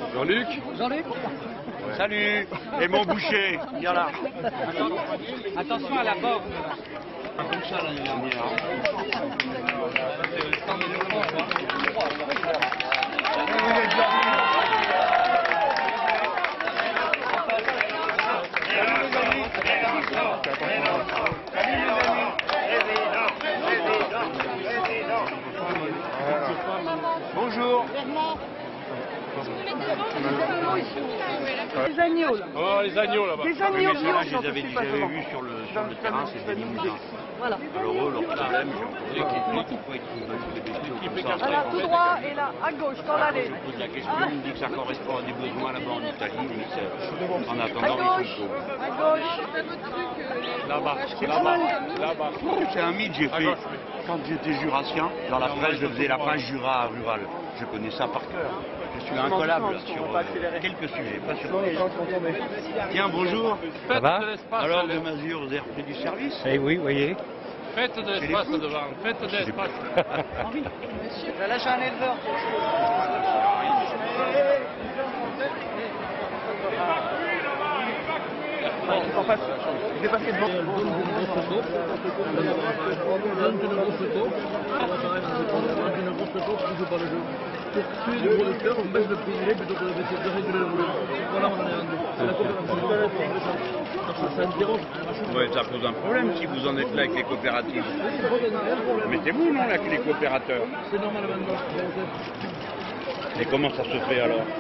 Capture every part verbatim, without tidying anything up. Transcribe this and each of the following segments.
Jean-Luc. Jean-Luc. Salut. Et mon boucher, viens là. Attention à la borne. Comme ça l'année dernière. C'est cent mille euros. Bonjour. Les agneaux là. Oh, les agneaux là-bas. Les agneaux Mais bio, ceux-là, je les avais déjà vus sur le, sur le terrain, c'est des limousins. Voilà. Alors eux, leur problème, j'ai entendu qu'il faut être des bestiaux comme ça. Voilà, tout droit et là, à gauche, dans l'allée. Je pose la question, on me dit que ça correspond à des besoins là-bas en Italie, mais c'est- en À attendant, gauche, ils sont pauvres. à gauche. Là-bas. C'est Là-bas. comment Là-bas. C'est un mythe, j'ai fait, quand j'étais jurassien, dans la presse, je faisais la page Jura rural. Je connais ça par cœur. Je suis incollable sur euh, quelques sujets, pas sur tous. Tiens, bonjour. Faites va de l'espace. Alors, de mesure, vous avez repris du service? Eh oui, voyez. Faites de l'espace devant. Faites de l'espace. Là, j'ai un éleveur. En face, je vais passer devant. Ouais, ça pose un problème si vous en êtes là avec les coopératives. Mettez-vous, non, là, avec les coopérateurs. Et comment ça se fait alors?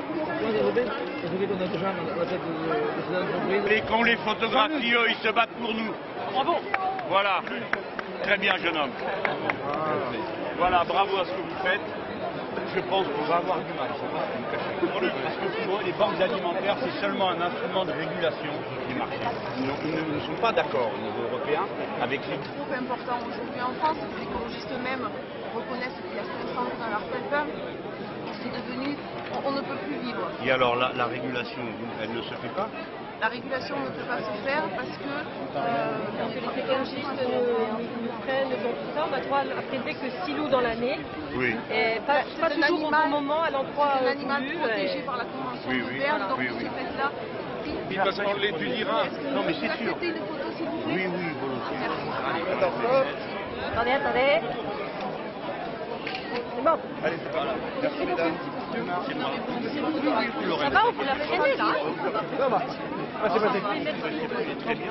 Et quand on les photographie, eux, ils se battent pour nous. Bravo. Voilà. Très bien, jeune homme. Voilà, bravo à ce que vous faites. Je pense qu'on va avoir du mal. Parce que pour eux, les banques alimentaires, c'est seulement un instrument de régulation des marchés. Ils ne, ils ne sont pas d'accord au niveau européen avec les... C'est trop important aujourd'hui en France. Les écologistes eux-mêmes reconnaissent qu'il y a cinq ans dans leur peuple. C'est devenu... On, on ne peut plus vivre. Et alors, la, la régulation, elle ne se fait pas? La régulation ne peut pas se faire parce que... Euh, Parce que les écologistes nous, nous prennent dans tout ça, on a droit à prélever que six loups dans l'année. Oui. Et pas, c'est pas un toujours au animal- bon moment, à l'endroit c'est un euh, animal voulu, protégé et- par la Convention Oui, de oui. Berne, donc Oui, tous oui. ces faits-là... Puis parce qu'on l'étudiera. Non, mais c'est Vous sûr. acceptez une photo, s'il vous plaît? Oui, oui, volontiers. Attendez, attendez. C'est bon. Allez, c'est pas là. Merci, mesdames. C'est moi. Vous l'aurez. Ça va, on peut la freiner là. Ça va. Passez, passez. Très bien.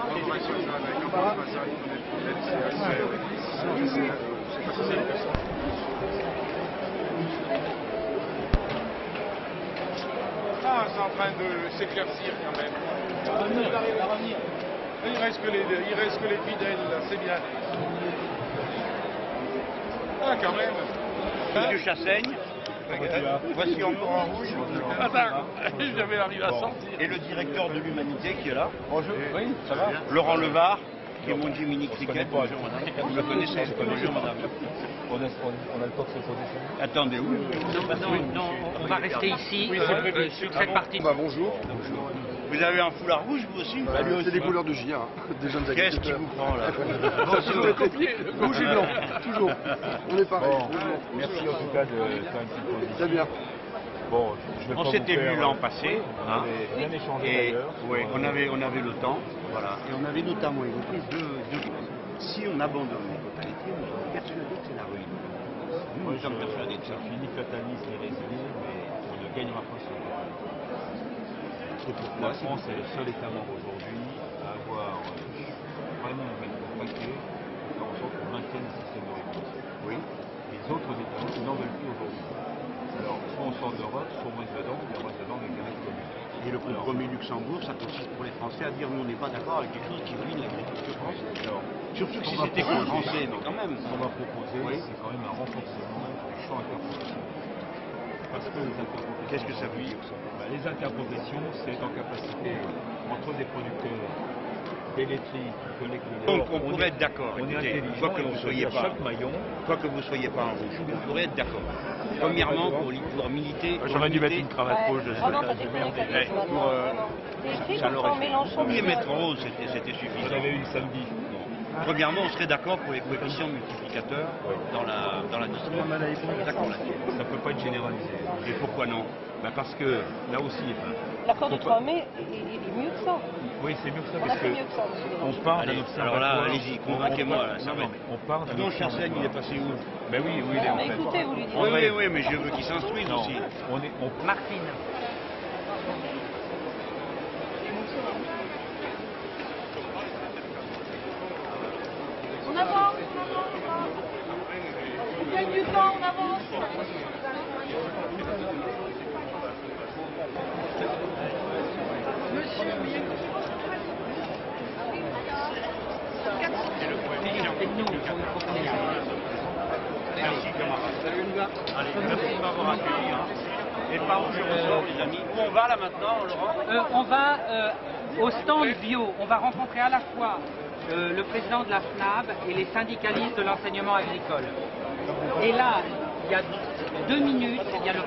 Ah, c'est en train de s'éclaircir quand même. Il reste que les, il reste que les fidèles, là, c'est bien. Ah, quand même. Monsieur Chassaigne, voici encore en rouge. Attends, j'avais arrivé à sortir. Et le directeur de l'Humanité qui est là. Bonjour. Oui, ça va? Laurent Levard, qui est mon Jiminy Cricket. Bonjour madame. Vous le connaissez? Bonjour madame. On a, on a le temps de se poser. Attendez, où? Non, non, on va rester ici, Oui, euh, c'est prévu. euh, sur cette partie. Bah, bonjour. Vous avez un foulard rouge vous aussi? Euh, c'est les couleurs de J A, hein, des jeunes Qu'est-ce qui agriculteurs. vous prend là? Ça, c'est le copier. Rouge et blanc, toujours. On est pareil. Bon, rouge et blanc. merci en tout cas de faire une petite position. Très bien. Bon, je vais On pas s'était vous faire- vu l'an passé, On hein, avait bien échangé et d'ailleurs. oui, sur, on euh, avait, on avait le temps, voilà, et on avait notamment évoqué deux, deux choses. Si on abandonne les totalités, nous sommes persuadés que c'est la ruine. Nous, Moi, nous sommes je- persuadés de ça. Je suis ni fataliste ni résigné, mais on ne gagnera pas ce combat. Et pourquoi? La France est le seul État membre aujourd'hui à avoir euh, vraiment mis le paquet pour faire en sorte qu'on maintienne le système de régulation. Oui. Les autres États membres n'en veulent plus aujourd'hui. Alors, soit on sort de l'Europe, soit on reste dedans, mais on reste dedans avec des règles communes. Et le compromis Luxembourg, ça consiste pour les Français à dire nous on n'est pas d'accord avec quelque chose qui ruine l'agriculture française. Alors, Surtout ce si qu'on va c'était pour le proposer- français, mais quand même. Ce qu'on va proposer, Oui. c'est quand même un renforcement du champ interprofession. Parce que les interprofessions... Qu'est-ce que ça veut dire, ça? Bah, les interprofessions, c'est en capacité, entre des producteurs d'électrique, qui collectent le lait. Donc on est- pourrait être d'accord, On est écoutez, intelligent, quoi que et on vous se soyez dit à pas. chaque maillon. Quoi que vous ne soyez pas en rouge, on pourrait être d'accord. Premièrement, pour, pour militer... pour J'aurais dû mettre militer- une cravate rouge de Ah non, ça ce déconne, ça Ouais, déconne. pour, euh, C'est écrit ça comme ça l'aurait en fait. Mélenchon. Oubliez mettre rose, c'était c'était J'en suffisant. avais une samedi. Bon. Premièrement, on serait d'accord pour les coefficients multiplicateurs dans la, dans la distance. D'accord là-dessus. Ça ne peut pas être généralisé. Et pourquoi non? Ben parce que là aussi, enfin, L'accord du faut pas- trois mai est, est- est mieux que ça. oui, c'est mieux que ça On a parce fait que mieux que ça, monsieur on Bélanger. part d'un Allez, observatoire. alors là, allez-y, convainquez-moi, là, ça Non, va non, être- mais on part d'un Sinon, observatoire. Charsaigne, il est passé où? Ben oui, oui, il est Ah, en mais fait. écoutez, vous lui dites. Oui, On oui, est- oui, mais je veux qu'ils s'instruisent Non, aussi. on est, on, Martine. On avance, on avance, on avance. On gagne du temps, on avance. Monsieur, mais il y a une C'est nous, il faut faut qu'on y arrive. Merci, camarade. Allez, merci de m'avoir accueilli. Hein. Et par où je ressors, les amis? Où on va là maintenant, Laurent? Euh, on va euh, au stand bio. On va rencontrer à la fois euh, le président de la FNAB et les syndicalistes de l'enseignement agricole. Et là, il y a deux minutes, il y a le...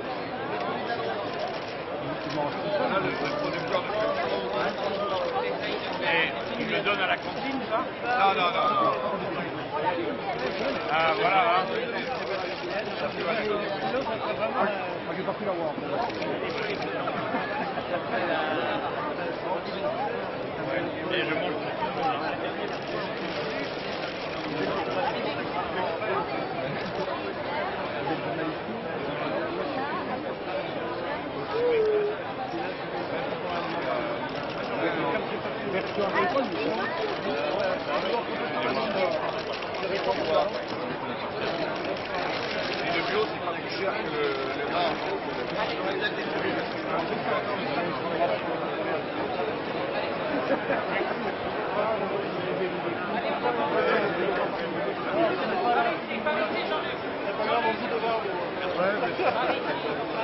Et tu me le donnes à la cantine, ça? Non, non, non, non. Ah, voilà. Hein. Moi, j'ai pas pu l'avoir. Et je mange pour tout le monde. Hein. Et le bio, c'est pas plus cher que le, le bas. Ouais, mais-